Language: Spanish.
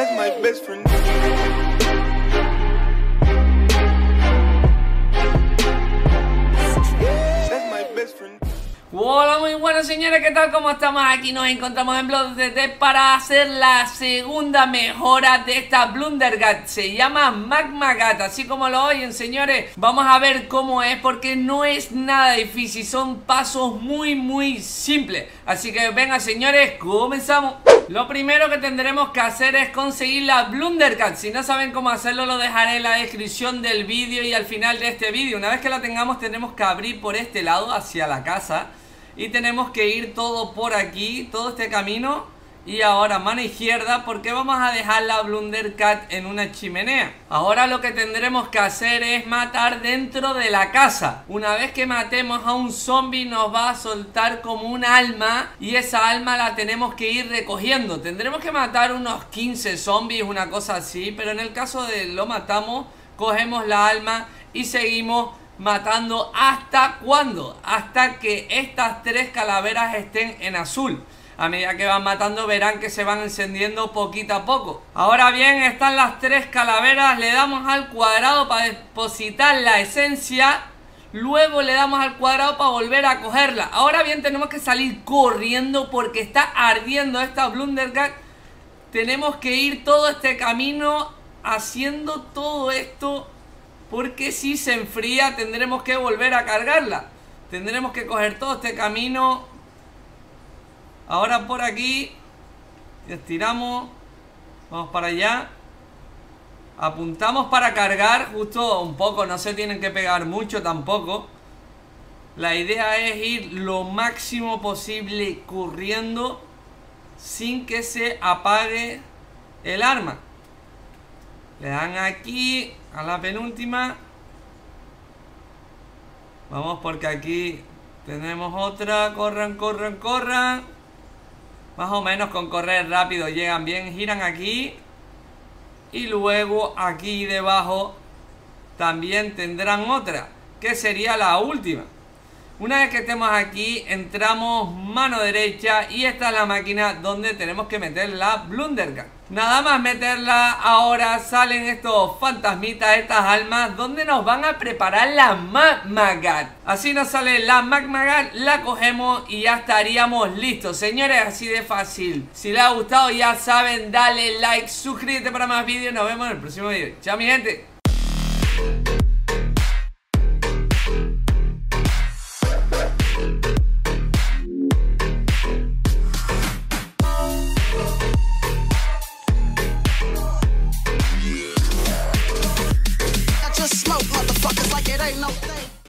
That's my best friend. That's my best friend. Hola, muy buenas señores, ¿qué tal? ¿Cómo estamos? Aquí nos encontramos en Blooded para hacer la segunda mejora de esta Blundergat. Se llama Magmagat, así como lo oyen señores. Vamos a ver cómo es, porque no es nada difícil, son pasos muy simples. Así que venga señores, comenzamos. Lo primero que tendremos que hacer es conseguir la Blundergat. Si no saben cómo hacerlo, lo dejaré en la descripción del vídeo y al final de este vídeo. Una vez que la tengamos, tendremos que abrir por este lado hacia la casa y tenemos que ir todo por aquí, todo este camino. Y ahora mano izquierda, porque vamos a dejar la Blundergat en una chimenea. Ahora lo que tendremos que hacer es matar dentro de la casa. Una vez que matemos a un zombie, nos va a soltar como un alma, y esa alma la tenemos que ir recogiendo. Tendremos que matar unos 15 zombies, una cosa así, pero en el caso de lo matamos, cogemos la alma y seguimos matando. ¿Hasta cuándo? Hasta que estas 3 calaveras estén en azul. A medida que van matando verán que se van encendiendo poquito a poco. Ahora bien, están las 3 calaveras. Le damos al cuadrado para depositar la esencia. Luego le damos al cuadrado para volver a cogerla. Ahora bien, tenemos que salir corriendo porque está ardiendo esta Blundergat. Tenemos que ir todo este camino haciendo todo esto, porque si se enfría tendremos que volver a cargarla. Tendremos que coger todo este camino. Ahora por aquí estiramos, vamos para allá, apuntamos para cargar justo un poco, no se tienen que pegar mucho tampoco. La idea es ir lo máximo posible corriendo sin que se apague el arma. Le dan aquí a la penúltima. Vamos, porque aquí tenemos otra. Corran. Más o menos con correr rápido llegan bien. Giran aquí. Y luego aquí debajo también tendrán otra, que sería la última. Una vez que estemos aquí, entramos mano derecha y esta es la máquina donde tenemos que meter la Blundergat. Nada más meterla, ahora salen estos fantasmitas, estas almas, donde nos van a preparar la Magmagat. Así nos sale la Magmagat, la cogemos y ya estaríamos listos. Señores, así de fácil. Si les ha gustado, ya saben, dale like, suscríbete para más vídeos. Nos vemos en el próximo vídeo. Chao mi gente. Smoke, motherfuckers, like it ain't no thing.